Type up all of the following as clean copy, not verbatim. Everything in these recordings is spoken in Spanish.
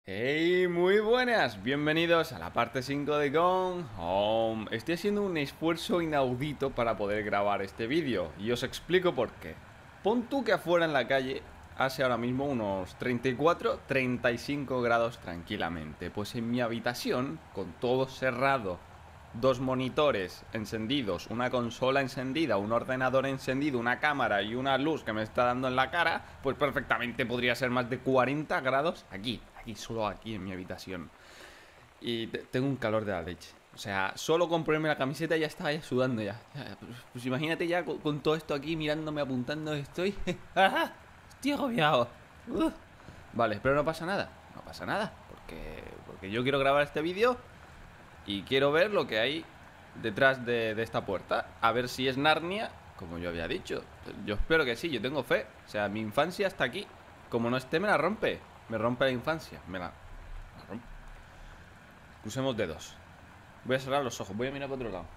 Hey, muy buenas, bienvenidos a la parte 5 de Gone Home. Estoy haciendo un esfuerzo inaudito para poder grabar este vídeo y os explico por qué. Pon tú que afuera en la calle hace ahora mismo unos 34-35 grados tranquilamente. Pues en mi habitación, con todo cerrado, dos monitores encendidos, una consola encendida, un ordenador encendido, una cámara y una luz que me está dando en la cara, pues perfectamente podría ser más de 40 grados aquí, solo aquí en mi habitación. Y tengo un calor de la leche. O sea, solo con ponerme la camiseta ya estaba ya sudando ya. Pues imagínate ya con todo esto aquí mirándome, apuntando, estoy... Estoy agobiado. Vale, pero no pasa nada, no pasa nada, porque yo quiero grabar este vídeo y quiero ver lo que hay detrás de esta puerta. A ver si es Narnia, como yo había dicho. Yo espero que sí, yo tengo fe. O sea, mi infancia está aquí. Como no esté, me la rompe. Me rompe la infancia. Me la rompe. Usemos dedos. Voy a cerrar los ojos, voy a mirar para otro lado.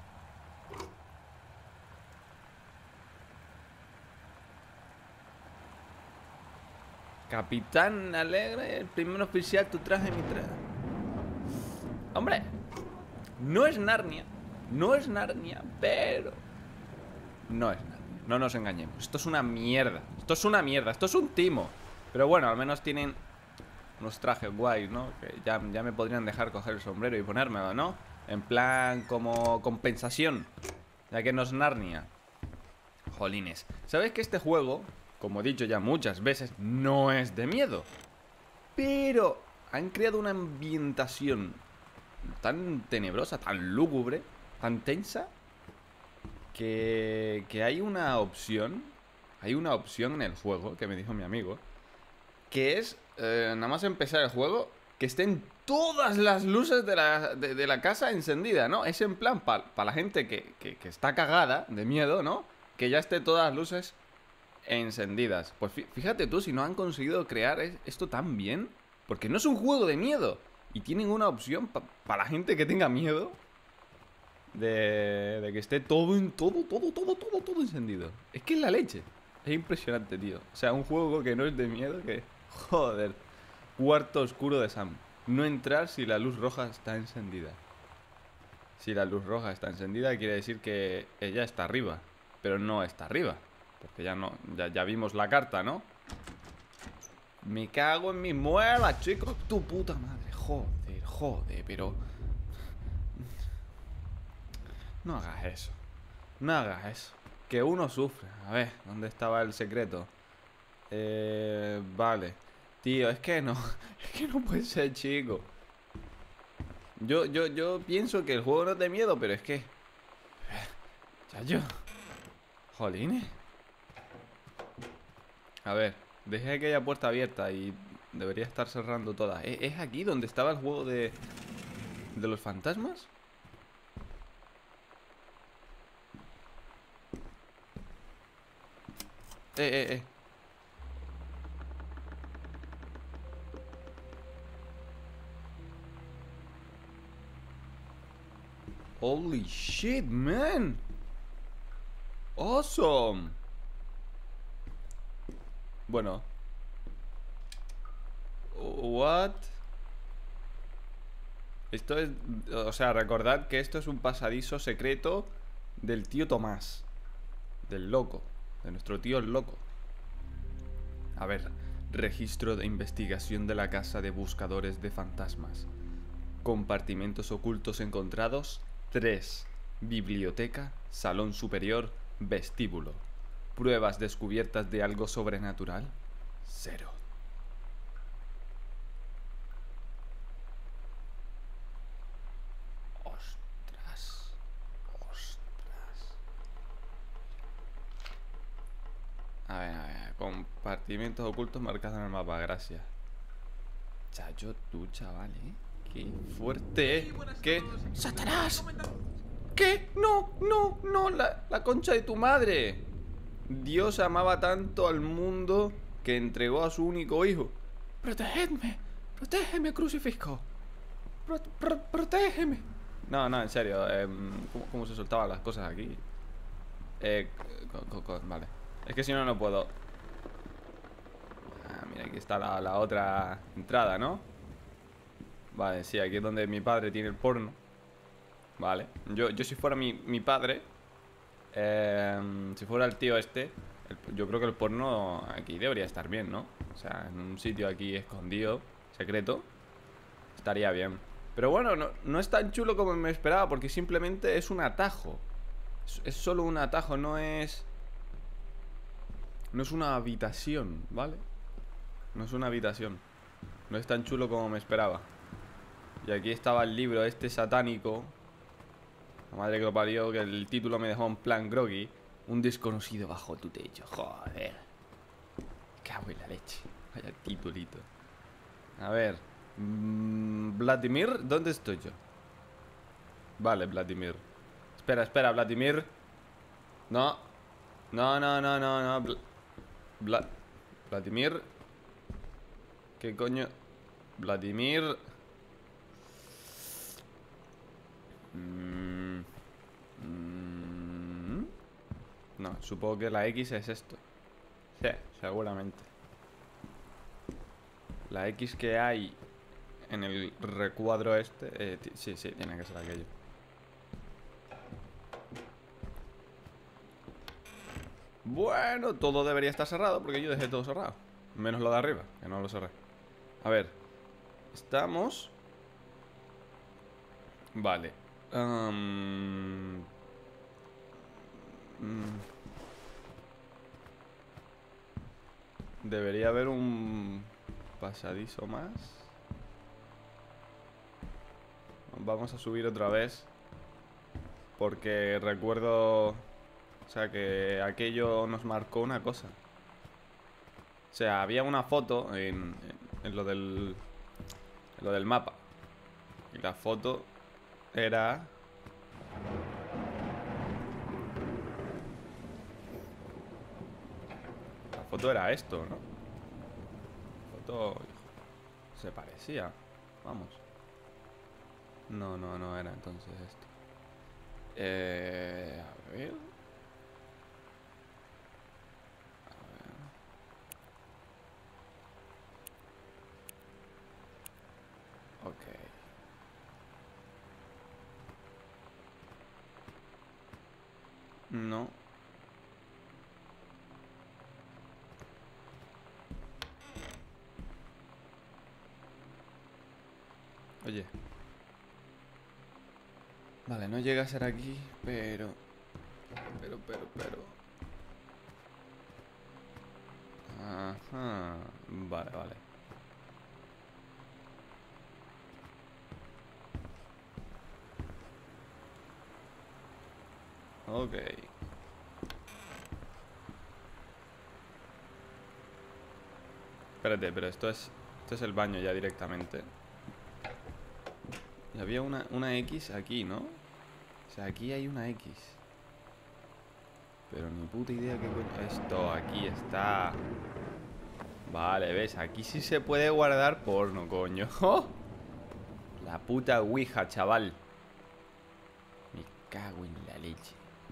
Capitán Alegre, el primer oficial, tu traje, mi traje. Hombre, no es Narnia. No es Narnia, pero... No es Narnia. No nos engañemos. Esto es una mierda. Esto es una mierda. Esto es un timo. Pero bueno, al menos tienen unos trajes guays, ¿no? Que ya me podrían dejar coger el sombrero y ponérmelo, ¿no? En plan, como compensación. Ya que no es Narnia. Jolines. ¿Sabes que este juego, como he dicho ya muchas veces, no es de miedo? Pero han creado una ambientación tan tenebrosa, tan lúgubre, tan tensa, que hay una opción. Hay una opción en el juego que me dijo mi amigo, que es, nada más empezar el juego, que estén todas las luces de la casa encendida, ¿no? Es en plan para la gente que está cagada de miedo, ¿no? Que ya esté todas las luces encendidas. Pues fíjate tú si no han conseguido crear esto tan bien, porque no es un juego de miedo. Y tienen una opción para la gente que tenga miedo de que esté todo encendido. Es que es la leche. Es impresionante, tío. O sea, un juego que no es de miedo, que... Joder. Cuarto oscuro de Sam. No entrar si la luz roja está encendida. Si la luz roja está encendida, quiere decir que ella está arriba. Pero no está arriba. Porque ya no... Ya vimos la carta, ¿no? Me cago en mis muelas, chicos. Tu puta madre. Joder, pero... No hagas eso. No hagas eso. Que uno sufre. A ver, ¿dónde estaba el secreto? Vale. Tío, es que no. Es que no puede ser, chico. Yo pienso que el juego no es de miedo, pero es que... Chacho. Jolines. A ver, dejé aquella puerta abierta y debería estar cerrando todas. ¿Es aquí donde estaba el juego de los fantasmas? Eh. Holy shit, man. Awesome. Bueno. What? Esto es... O sea, recordad que esto es un pasadizo secreto del tío Tomás. Del loco. De nuestro tío el loco. A ver. Registro de investigación de la casa de buscadores de fantasmas. Compartimentos ocultos encontrados 3. Biblioteca, salón superior, vestíbulo. Pruebas descubiertas de algo sobrenatural 0. Ostras. A ver. Compartimentos ocultos marcados en el mapa, gracias. Chacho, tú, chaval, ¿eh? Qué fuerte. ¿Qué? ¡Satanás! ¿Qué? No, la concha de tu madre. Dios amaba tanto al mundo que entregó a su único hijo. Protégeme, crucifijo. Protégeme. No, en serio, ¿cómo se soltaban las cosas aquí? Vale. Es que si no, no puedo. Ah, mira, aquí está la otra entrada, ¿no? Vale, sí, aquí es donde mi padre tiene el porno. Vale. Yo si fuera mi padre, si fuera el tío este, yo creo que el porno aquí debería estar bien, ¿no? O sea, en un sitio aquí escondido, secreto, estaría bien. Pero bueno, no es tan chulo como me esperaba, porque simplemente es un atajo. Es solo un atajo, no es... No es una habitación, ¿vale? No es una habitación. No es tan chulo como me esperaba. Y aquí estaba el libro este satánico. La madre que lo parió, que el título me dejó en plan groggy. Un desconocido bajo tu techo. Joder. Cago en la leche. Vaya titulito. A ver. Vladimir, ¿dónde estoy yo? Vale, Vladimir. Espera, espera, Vladimir. No. No, no, no, no, no. Vladimir. ¿Qué coño? Vladimir. No, supongo que la X es esto. Sí, seguramente. La X que hay en el recuadro este, sí, sí, tiene que ser aquello. Bueno, todo debería estar cerrado porque yo dejé todo cerrado. Menos lo de arriba, que no lo cerré. A ver. Estamos... Vale. Debería haber un pasadizo más. Vamos a subir otra vez. Porque recuerdo... O sea, que aquello nos marcó una cosa. O sea, había una foto en lo del mapa. Y la foto era... La foto era esto, ¿no? La foto... Se parecía. Vamos. No, no, no era entonces esto. A ver... Ok. No. Oye. Vale, no llega a ser aquí, pero... Pero... Ajá. Vale, vale. Ok. Espérate, pero esto es el baño ya directamente. Y había una X aquí, ¿no? O sea, aquí hay una X. Pero ni puta idea qué coño... Esto, aquí está. Vale, ves, aquí sí se puede guardar porno, coño. La puta Ouija, chaval. Me cago en la leche.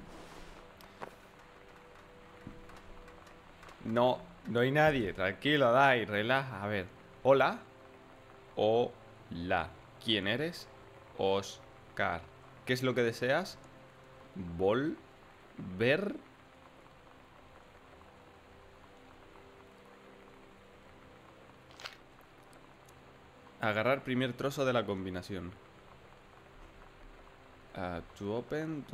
No, no hay nadie. Tranquilo, Dai, relaja. A ver. Hola. Hola. ¿Quién eres? Oscar. ¿Qué es lo que deseas? Volver. Agarrar primer trozo de la combinación. To open.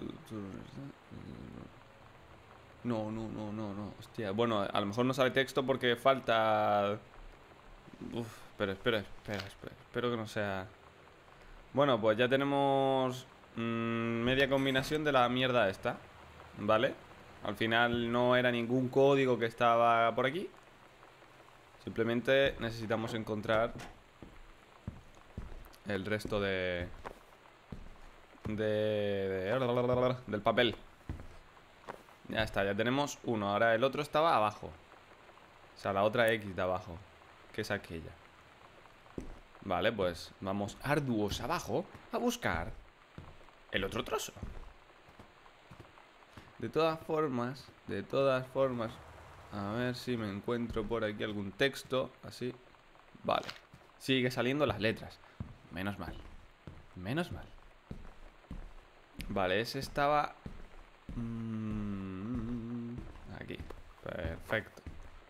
No, no, no, no, no. Hostia. Bueno, a lo mejor no sale texto porque falta... Uf, pero espera. Espero que no sea... Bueno, pues ya tenemos media combinación de la mierda esta. ¿Vale? Al final no era ningún código que estaba por aquí. Simplemente necesitamos encontrar el resto del papel. Ya está, ya tenemos uno. Ahora el otro estaba abajo. O sea, la otra X de abajo, que es aquella. Vale, pues vamos arduos abajo a buscar el otro trozo. De todas formas, a ver si me encuentro por aquí algún texto. Así. Vale. Sigue saliendo las letras. Menos mal. Menos mal. Vale, ese estaba... aquí. Perfecto.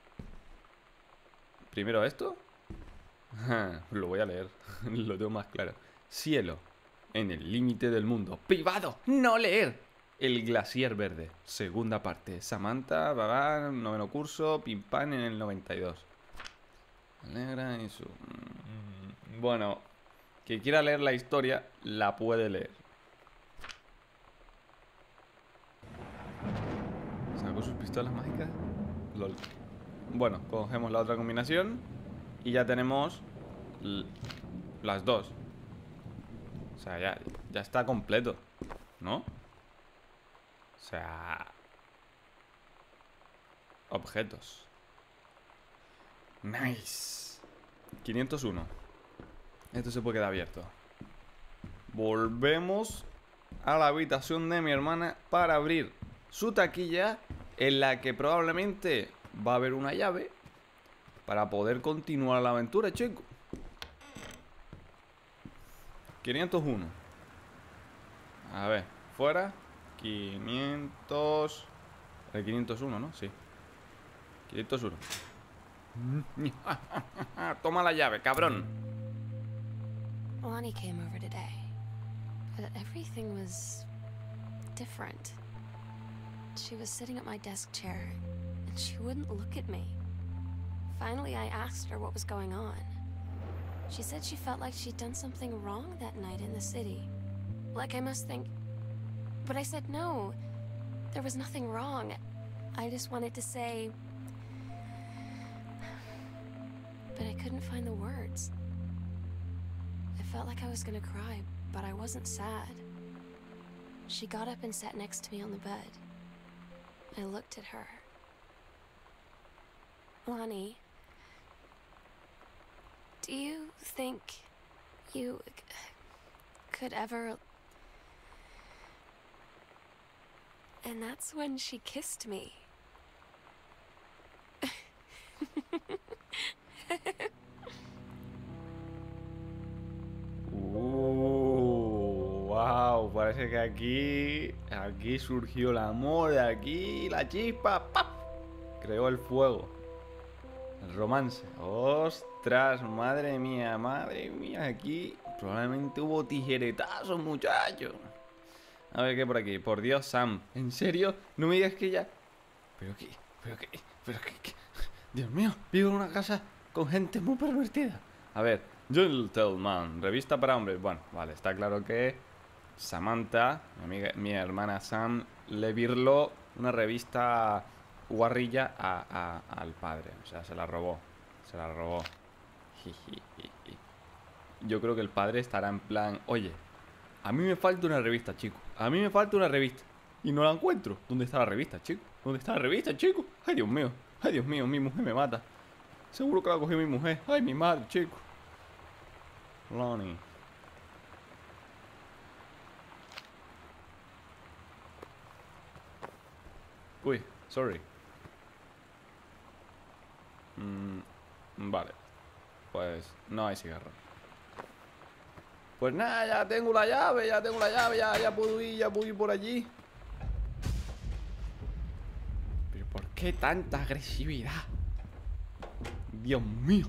Primero esto. Lo voy a leer. Lo tengo más claro. Cielo. En el límite del mundo. Privado. No leer. El glaciar verde. Segunda parte. Samantha, Babá, noveno curso. Pimpan en el 92. Alegra y su... Bueno, que quiera leer la historia, la puede leer. ¿Sacó sus pistolas mágicas? LOL. Bueno, cogemos la otra combinación y ya tenemos las dos. O sea, ya está completo, ¿no? O sea... Objetos. Nice. 501. Esto se puede quedar abierto. Volvemos a la habitación de mi hermana para abrir su taquilla, en la que probablemente va a haber una llave para poder continuar la aventura, chicos. 501. A ver, fuera. 500... El 501, ¿no? Sí. 501. Toma la llave, cabrón. Lonnie came over today, but everything was different. She was sitting at my desk chair, and she wouldn't look at me. Finally, I asked her what was going on. She said she felt like she'd done something wrong that night in the city. Like I must think... But I said no, there was nothing wrong. I just wanted to say... But I couldn't find the words. I felt like I was gonna cry, but I wasn't sad. She got up and sat next to me on the bed. I looked at her. Lonnie, do you think you could ever... And that's when she kissed me. Wow, parece que aquí surgió el amor, aquí la chispa, ¡pap! Creó el fuego, el romance. Ostras, madre mía, aquí probablemente hubo tijeretazos, muchachos. A ver qué por aquí. Por Dios, Sam, ¿en serio? No me digas que ya... ¿Pero qué? Dios mío, vivo en una casa con gente muy pervertida. A ver, Gentleman, revista para hombres. Bueno, vale, está claro que Samantha, mi hermana Sam, le virló una revista guarrilla al padre. O sea, se la robó. Yo creo que el padre estará en plan: oye, a mí me falta una revista, chico. A mí me falta una revista y no la encuentro. ¿Dónde está la revista, chico? Ay, Dios mío, mi mujer me mata. Seguro que la cogió mi mujer. Ay, mi madre, chico. Lonnie. Uy, sorry. Vale. Pues no hay cigarro. Pues nada, ya tengo la llave, ya puedo ir por allí. Pero ¿por qué tanta agresividad? Dios mío.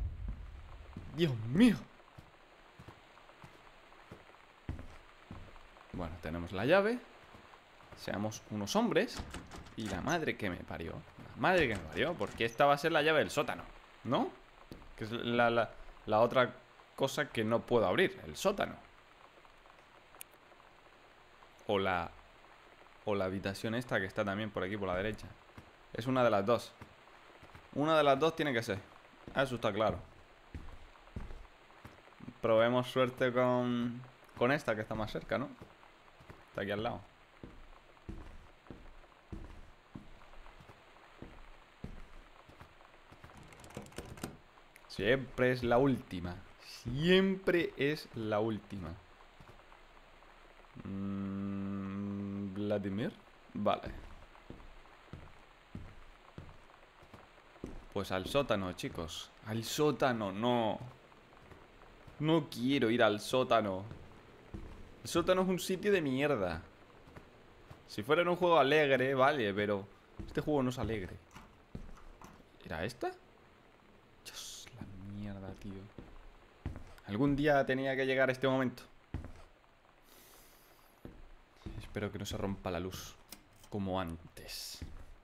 Bueno, tenemos la llave. Seamos unos hombres. Y la madre que me parió. Porque esta va a ser la llave del sótano, ¿no? Que es la otra cosa que no puedo abrir, el sótano. O la habitación esta que está también por aquí, por la derecha. Es una de las dos. Una de las dos tiene que ser. Eso está claro. Probemos suerte con esta que está más cerca, ¿no? Está aquí al lado. Siempre es la última. Vladimir. Vale. Pues al sótano, chicos. Al sótano, no. No quiero ir al sótano. El sótano es un sitio de mierda. Si fuera en un juego alegre, vale, pero este juego no es alegre. ¿Era esta? Dios, la mierda, tío. Algún día tenía que llegar este momento. Espero que no se rompa la luz como antes.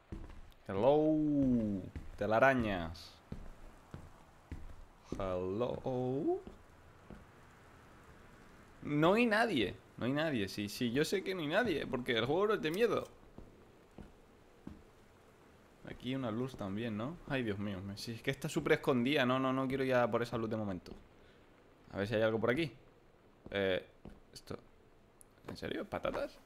Hello, telarañas. Hello. No hay nadie. No hay nadie. Sí, sí, yo sé que no hay nadie, porque el juego no es de miedo. Aquí una luz también, ¿no? Ay, Dios mío. Si es que está súper escondida. No quiero ir a por esa luz de momento. A ver si hay algo por aquí. Esto. ¿En serio? ¿Patatas?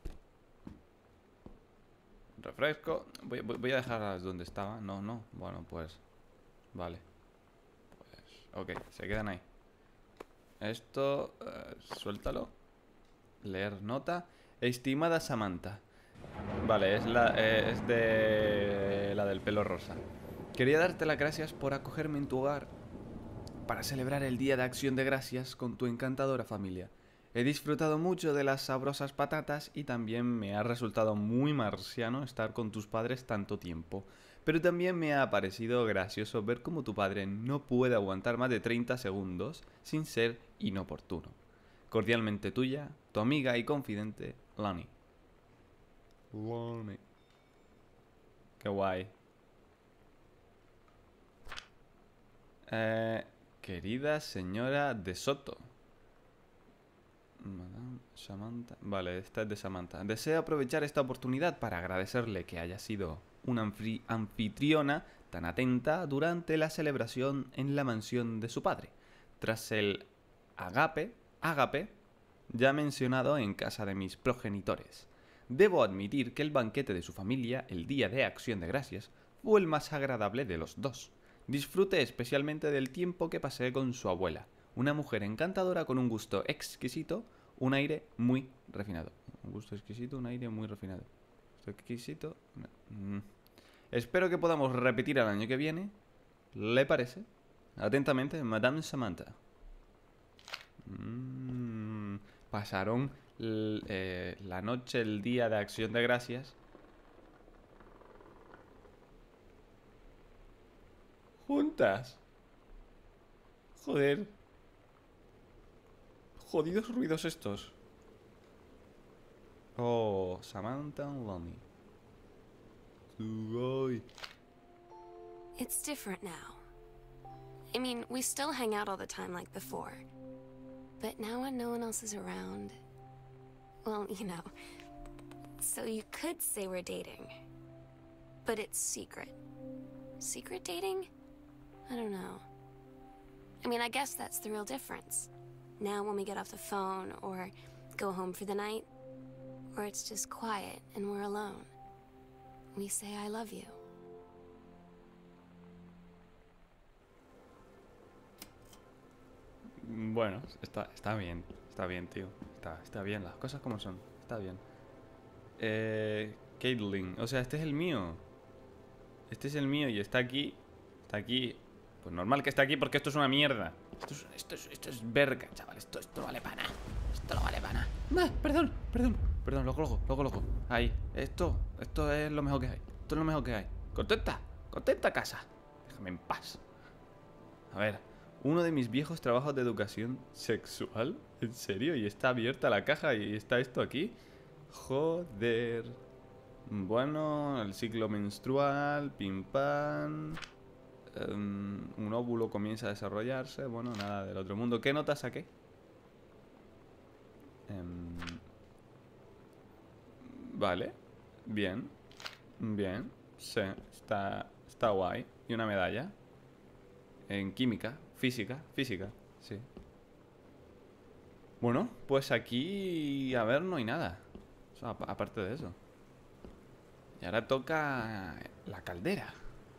Refresco. Voy a dejarlas donde estaba. No. Bueno, pues. Vale. Pues. Ok, se quedan ahí. Esto. Suéltalo. Leer nota. Estimada Samantha. Vale, es de la del pelo rosa. Quería darte las gracias por acogerme en tu hogar para celebrar el Día de Acción de Gracias con tu encantadora familia. He disfrutado mucho de las sabrosas patatas y también me ha resultado muy marciano estar con tus padres tanto tiempo. Pero también me ha parecido gracioso ver cómo tu padre no puede aguantar más de 30 segundos sin ser inoportuno. Cordialmente tuya, tu amiga y confidente, Lonnie. Lonnie. Qué guay. Querida señora de Soto. Madame Samantha. Vale, esta es de Samantha. Deseo aprovechar esta oportunidad para agradecerle que haya sido una anfitriona tan atenta durante la celebración en la mansión de su padre. Tras el ágape ya mencionado en casa de mis progenitores. Debo admitir que el banquete de su familia, el Día de Acción de Gracias, fue el más agradable de los dos. Disfruté especialmente del tiempo que pasé con su abuela, una mujer encantadora con un gusto exquisito, un aire muy refinado. Un gusto exquisito, un aire muy refinado. ¿Gusto exquisito? No. Espero que podamos repetir el año que viene. ¿Le parece? Atentamente, Madame Samantha. Pasaron la noche, el Día de Acción de Gracias juntas. Joder. Jodidos ruidos estos. Oh, Samantha and Lonnie. Sugoi. It's different now. I mean, we still hang out all the time like before. But now when no one else is around, well, you know, so you could say we're dating. But it's secret. Secret dating? I don't know. I mean, I guess that's the real difference. Now when we get off the phone or go home for the night, or it's just quiet and we're alone, we say I love you. Bueno, está bien. Está bien, tío. Está bien, las cosas como son. Está bien. Caitlin. O sea, este es el mío. Este es el mío y está aquí. Está aquí. Pues normal que esté aquí porque esto es una mierda. Esto es verga, chaval. Esto vale para nada. Esto no vale para nada. Perdón, loco. Ahí. Esto es lo mejor que hay. Esto es lo mejor que hay. Contenta casa. Déjame en paz. A ver. Uno de mis viejos trabajos de educación sexual. ¿En serio? Y está abierta la caja y está esto aquí. Joder. Bueno, el ciclo menstrual, pim pam. Un óvulo comienza a desarrollarse. Bueno, nada del otro mundo. ¿Qué nota saqué? Vale. Bien. Sí, está guay. Y una medalla. En química. Física, sí. Bueno, pues aquí, a ver, no hay nada. O sea, aparte de eso. Y ahora toca la caldera.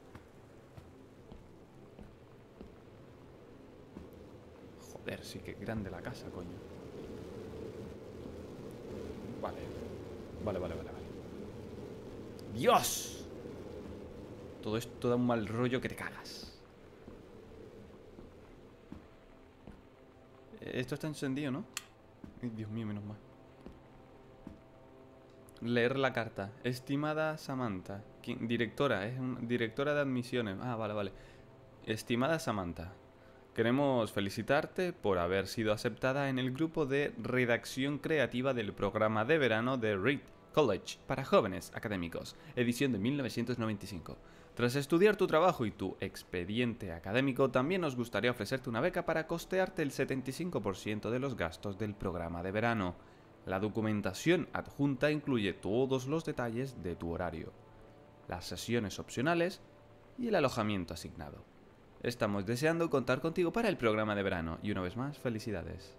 Joder, sí que grande la casa, coño. Vale. ¡Dios! Todo esto da un mal rollo que te cagas. esto está encendido, ¿no? Ay, Dios mío, menos mal. Leer la carta. Estimada Samantha. Directora, es directora de admisiones. Ah, vale, vale. Estimada Samantha. Queremos felicitarte por haber sido aceptada en el grupo de redacción creativa del programa de verano de Reed College para jóvenes académicos, edición de 1995. Tras estudiar tu trabajo y tu expediente académico, también nos gustaría ofrecerte una beca para costearte el 75% de los gastos del programa de verano. La documentación adjunta incluye todos los detalles de tu horario, las sesiones opcionales y el alojamiento asignado. Estamos deseando contar contigo para el programa de verano y una vez más, felicidades.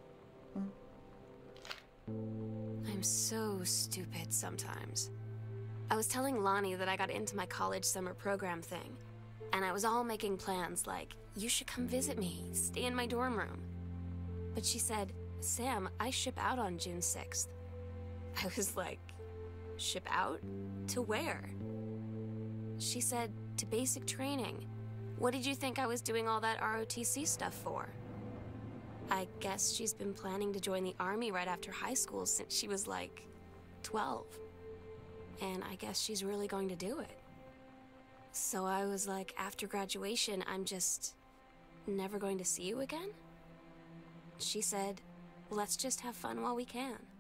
I'm so stupid sometimes. I was telling Lonnie that I got into my college summer program thing, and I was all making plans like, you should come visit me, stay in my dorm room. But she said, Sam, I ship out on June 6th. I was like, ship out? To where? She said, to basic training. What did you think I was doing all that ROTC stuff for? I guess she's been planning to join the army right after high school since she was like 12. And I guess she's really going to do it. So I was like, after graduation, I'm just never going to see you again? She said, let's just have fun while we can.